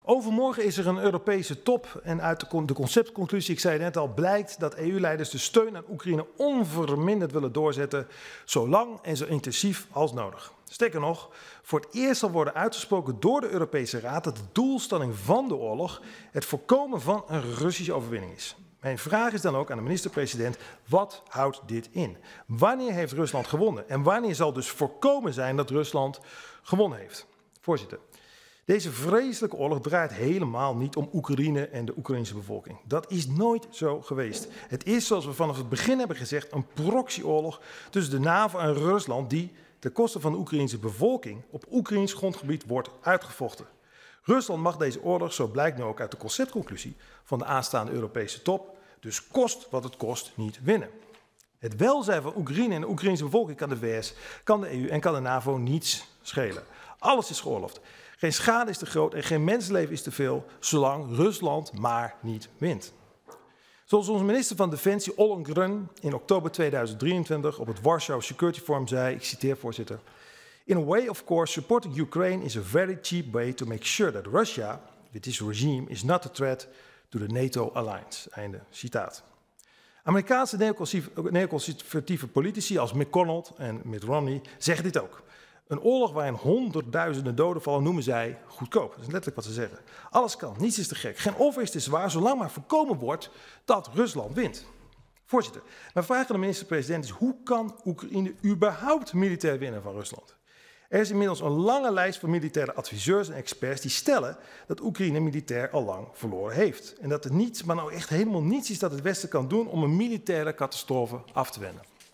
Overmorgen is er een Europese top en uit de conceptconclusie, ik zei net al, blijkt dat EU-leiders de steun aan Oekraïne onverminderd willen doorzetten, zo lang en zo intensief als nodig. Sterker nog, voor het eerst zal worden uitgesproken door de Europese Raad dat de doelstelling van de oorlog het voorkomen van een Russische overwinning is. Mijn vraag is dan ook aan de minister-president, wat houdt dit in? Wanneer heeft Rusland gewonnen? En wanneer zal dus voorkomen zijn dat Rusland gewonnen heeft? Voorzitter, deze vreselijke oorlog draait helemaal niet om Oekraïne en de Oekraïnse bevolking. Dat is nooit zo geweest. Het is, zoals we vanaf het begin hebben gezegd, een proxyoorlog tussen de NAVO en Rusland die ten koste van de Oekraïnse bevolking op Oekraïns grondgebied wordt uitgevochten. Rusland mag deze oorlog, zo blijkt nu ook uit de conceptconclusie van de aanstaande Europese top, dus kost wat het kost niet winnen. Het welzijn van Oekraïne en de Oekraïnse bevolking kan de VS, kan de EU en kan de NAVO niets schelen. Alles is geoorloofd. Geen schade is te groot en geen mensenleven is te veel, zolang Rusland maar niet wint. Zoals onze minister van Defensie Ollongren in oktober 2023 op het Warsaw Security Forum zei, ik citeer voorzitter, "In a way, of course, supporting Ukraine is a very cheap way to make sure that Russia, with this regime, is not a threat to the NATO alliance." Einde citaat. Amerikaanse neoconservatieve politici als McConnell en Mitt Romney zeggen dit ook. Een oorlog waarin honderdduizenden doden vallen noemen zij goedkoop. Dat is letterlijk wat ze zeggen. Alles kan, niets is te gek, geen offer is te zwaar, zolang maar voorkomen wordt dat Rusland wint. Voorzitter, mijn vraag aan de minister-president is, hoe kan Oekraïne überhaupt militair winnen van Rusland? Er is inmiddels een lange lijst van militaire adviseurs en experts die stellen dat Oekraïne militair al lang verloren heeft. En dat er niets, maar nou echt helemaal niets is dat het Westen kan doen om een militaire catastrofe af te wenden. De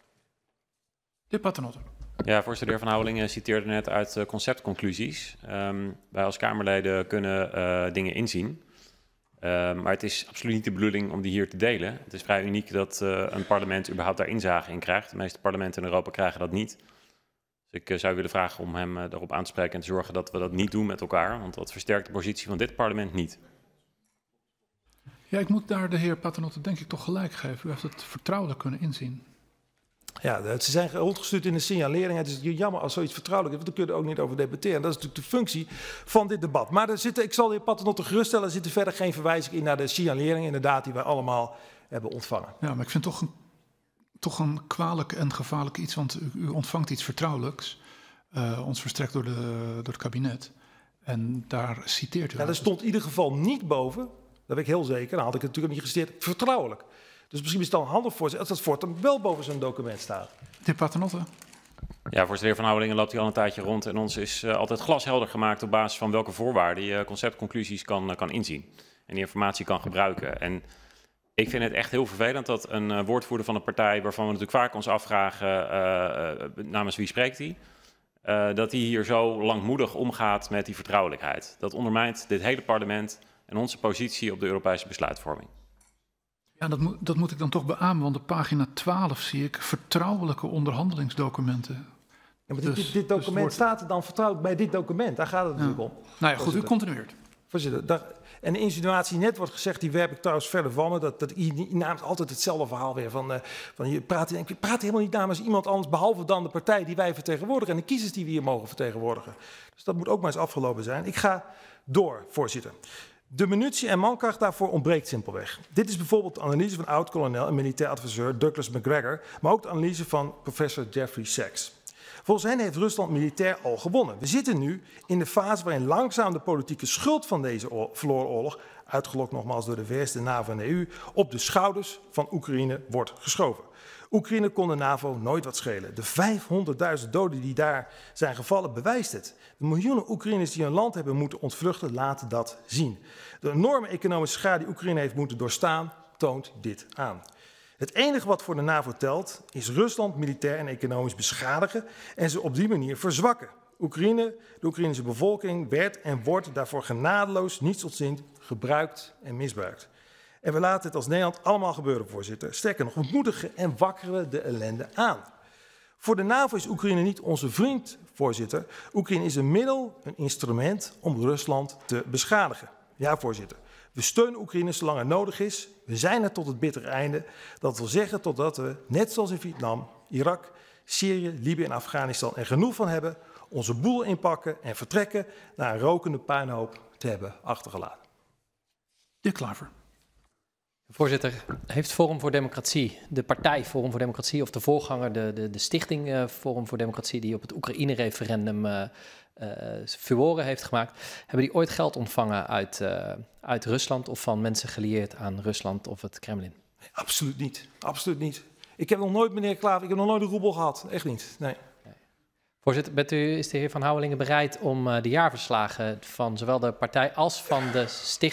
heer Paternotte. Ja, voorzitter, de heer Van Houwelingen citeerde net uit conceptconclusies. Wij als Kamerleden kunnen dingen inzien. Maar het is absoluut niet de bedoeling om die hier te delen. Het is vrij uniek dat een parlement überhaupt daar inzage in krijgt. De meeste parlementen in Europa krijgen dat niet. Dus ik zou willen vragen om hem daarop aan te spreken en te zorgen dat we dat niet doen met elkaar. Want dat versterkt de positie van dit parlement niet. Ja, ik moet daar de heer Paternotte denk ik toch gelijk geven. U heeft het vertrouwelijk kunnen inzien. Ja, ze zijn rondgestuurd in de signalering. Het is jammer als zoiets vertrouwelijk is, want daar kun je er ook niet over debatteren. Dat is natuurlijk de functie van dit debat. Maar ik zal de heer Paternotte geruststellen, er zit verder geen verwijzing in naar de signalering inderdaad die wij allemaal hebben ontvangen. Ja, maar ik vind toch een kwalijk en gevaarlijk iets, want u ontvangt iets vertrouwelijks, ons verstrekt door het kabinet. En daar citeert u. Ja, er stond in ieder geval niet boven, dat weet ik heel zeker, dan had ik het natuurlijk niet geciteerd, vertrouwelijk. Dus misschien is het dan handig voor ze als dat voortaan wel boven zo'n document staat. De heer Paternotte. Ja, voorzitter, de heer Van Houwelingen loopt hier al een tijdje rond en ons is altijd glashelder gemaakt op basis van welke voorwaarden je conceptconclusies kan inzien en die informatie kan gebruiken. En ik vind het echt heel vervelend dat een woordvoerder van een partij, waarvan we natuurlijk vaak ons afvragen namens wie spreekt hij, dat hij hier zo langmoedig omgaat met die vertrouwelijkheid. Dat ondermijnt dit hele parlement en onze positie op de Europese besluitvorming. Ja, dat moet ik dan toch beamen, want op pagina 12 zie ik vertrouwelijke onderhandelingsdocumenten. Ja, maar dit document staat er dan vertrouwelijk bij dit document, daar gaat het natuurlijk om. Nou ja, goed, u continueert. Voorzitter, en de insinuatie net wordt gezegd, die werp ik trouwens verder van me, dat je namens altijd hetzelfde verhaal weer van je praat helemaal niet namens iemand anders, behalve dan de partij die wij vertegenwoordigen en de kiezers die we hier mogen vertegenwoordigen. Dus dat moet ook maar eens afgelopen zijn. Ik ga door, voorzitter. De munitie en mankracht daarvoor ontbreekt simpelweg. Dit is bijvoorbeeld de analyse van oud-kolonel en militair adviseur Douglas Macgregor, maar ook de analyse van professor Jeffrey Sachs. Volgens hen heeft Rusland militair al gewonnen. We zitten nu in de fase waarin langzaam de politieke schuld van deze verloren oorlog, uitgelokt nogmaals door de VS, de NAVO en de EU, op de schouders van Oekraïne wordt geschoven. Oekraïne kon de NAVO nooit wat schelen. De 500.000 doden die daar zijn gevallen bewijst het. De miljoenen Oekraïners die hun land hebben moeten ontvluchten laten dat zien. De enorme economische schade die Oekraïne heeft moeten doorstaan toont dit aan. Het enige wat voor de NAVO telt is Rusland militair en economisch beschadigen en ze op die manier verzwakken. De Oekraïnse bevolking werd en wordt daarvoor genadeloos, nietsontzien gebruikt en misbruikt. En we laten het als Nederland allemaal gebeuren, voorzitter. Sterker nog, we moedigen en wakkeren de ellende aan. Voor de NAVO is Oekraïne niet onze vriend, voorzitter. Oekraïne is een middel, een instrument om Rusland te beschadigen. Ja, voorzitter. We steunen Oekraïne zolang het nodig is. We zijn er tot het bittere einde. Dat wil zeggen totdat we, net zoals in Vietnam, Irak, Syrië, Libië en Afghanistan er genoeg van hebben, onze boel inpakken en vertrekken naar een rokende puinhoop te hebben achtergelaten. De heer Klaver. Voorzitter, heeft Forum voor Democratie, de partij Forum voor Democratie of de voorganger, de stichting Forum voor Democratie die op het Oekraïne-referendum furoren heeft gemaakt, hebben die ooit geld ontvangen uit Rusland of van mensen gelieerd aan Rusland of het Kremlin? Nee, absoluut niet. Absoluut niet. Ik heb nog nooit, meneer Klaver, ik heb nog nooit een roebel gehad. Echt niet. Nee. Voorzitter, is de heer Van Houwelingen bereid om de jaarverslagen van zowel de partij als van de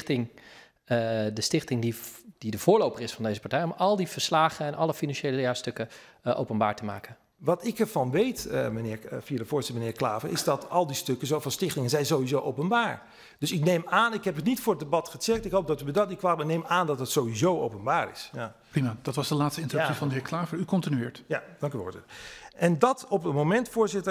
stichting die de voorloper is van deze partij, om al die verslagen en alle financiële jaarstukken openbaar te maken? Wat ik ervan weet, via de voorzitter, meneer Klaver, is dat al die stukken zo van stichtingen zijn sowieso openbaar. Dus ik neem aan, ik heb het niet voor het debat gecheckt, ik hoop dat u me dat niet kwaad, maar neem aan dat het sowieso openbaar is. Ja. Prima, dat was de laatste interruptie van de heer Klaver. U continueert. Ja, dank u, voorzitter. En dat op het moment,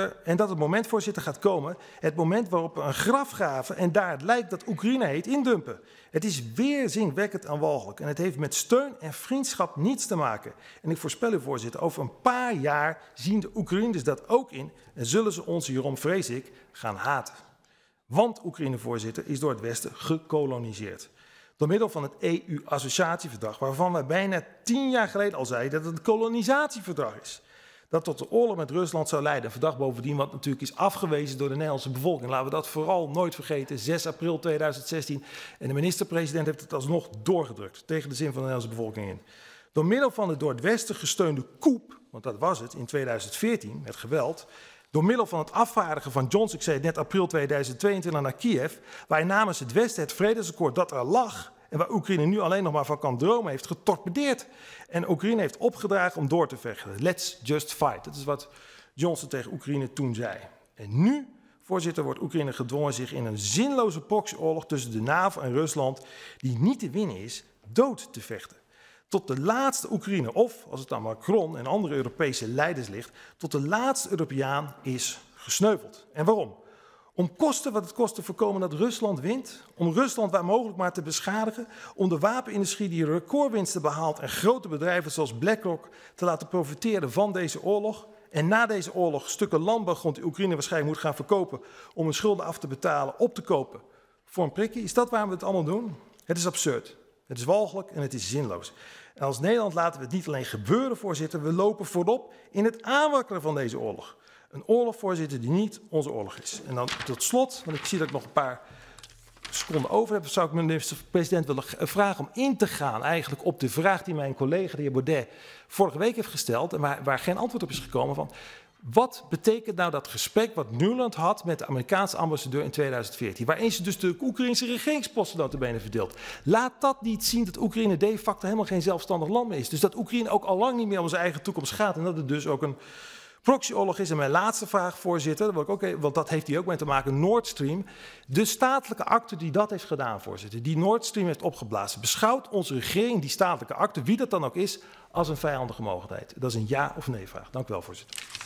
voorzitter, gaat komen, het moment waarop we een graf graven en daar het lijk dat Oekraïne heet indumpen. Het is weerzinwekkend en walgelijk en het heeft met steun en vriendschap niets te maken. En ik voorspel u, voorzitter, over een paar jaar zien de Oekraïners dat ook in en zullen ze ons hierom, vrees ik, gaan haten. Want Oekraïne, voorzitter, is door het Westen gekoloniseerd. Door middel van het EU-associatieverdrag, waarvan wij bijna 10 jaar geleden al zeiden dat het een kolonisatieverdrag is. Dat tot de oorlog met Rusland zou leiden. Een verdrag bovendien wat natuurlijk is afgewezen door de Nederlandse bevolking. Laten we dat vooral nooit vergeten. 6 april 2016. En de minister-president heeft het alsnog doorgedrukt. Tegen de zin van de Nederlandse bevolking in. Door middel van de door het Westen gesteunde coup, want dat was het in 2014 met geweld. Door middel van het afvaardigen van Johnson, ik zei het net, april 2022 naar Kiev. Waar namens het Westen het vredesakkoord dat er lag en waar Oekraïne nu alleen nog maar van kan dromen, heeft getorpedeerd. En Oekraïne heeft opgedragen om door te vechten. Let's just fight. Dat is wat Johnson tegen Oekraïne toen zei. En nu, voorzitter, wordt Oekraïne gedwongen zich in een zinloze proxyoorlog tussen de NAVO en Rusland, die niet te winnen is, dood te vechten. Tot de laatste Oekraïne, of als het aan Macron en andere Europese leiders ligt, tot de laatste Europeaan is gesneuveld. En waarom? Om kosten wat het kost te voorkomen dat Rusland wint. Om Rusland waar mogelijk maar te beschadigen. Om de wapenindustrie die recordwinsten behaalt en grote bedrijven zoals BlackRock te laten profiteren van deze oorlog. En na deze oorlog stukken landbouwgrond die Oekraïne waarschijnlijk moet gaan verkopen om hun schulden af te betalen, op te kopen voor een prikje. Is dat waarom we het allemaal doen? Het is absurd. Het is walgelijk en het is zinloos. En als Nederland laten we het niet alleen gebeuren, voorzitter. We lopen voorop in het aanwakkeren van deze oorlog. Een oorlog, voorzitter, die niet onze oorlog is. En dan tot slot, want ik zie dat ik nog een paar seconden over heb, zou ik minister-president willen vragen om in te gaan eigenlijk op de vraag die mijn collega, de heer Baudet, vorige week heeft gesteld en waar geen antwoord op is gekomen van, wat betekent nou dat gesprek wat Nuland had met de Amerikaanse ambassadeur in 2014, waarin ze dus de Oekraïnse regeringsposten notabene verdeelt. Laat dat niet zien dat Oekraïne de facto helemaal geen zelfstandig land meer is. Dus dat Oekraïne ook al lang niet meer om zijn eigen toekomst gaat en dat het dus ook een proxyoorlog is. En mijn laatste vraag, voorzitter, want dat heeft hier ook mee te maken, Nord Stream. De statelijke akte die dat heeft gedaan, voorzitter, die Nord Stream heeft opgeblazen, beschouwt onze regering die statelijke akte, wie dat dan ook is, als een vijandige mogelijkheid? Dat is een ja of nee vraag. Dank u wel, voorzitter.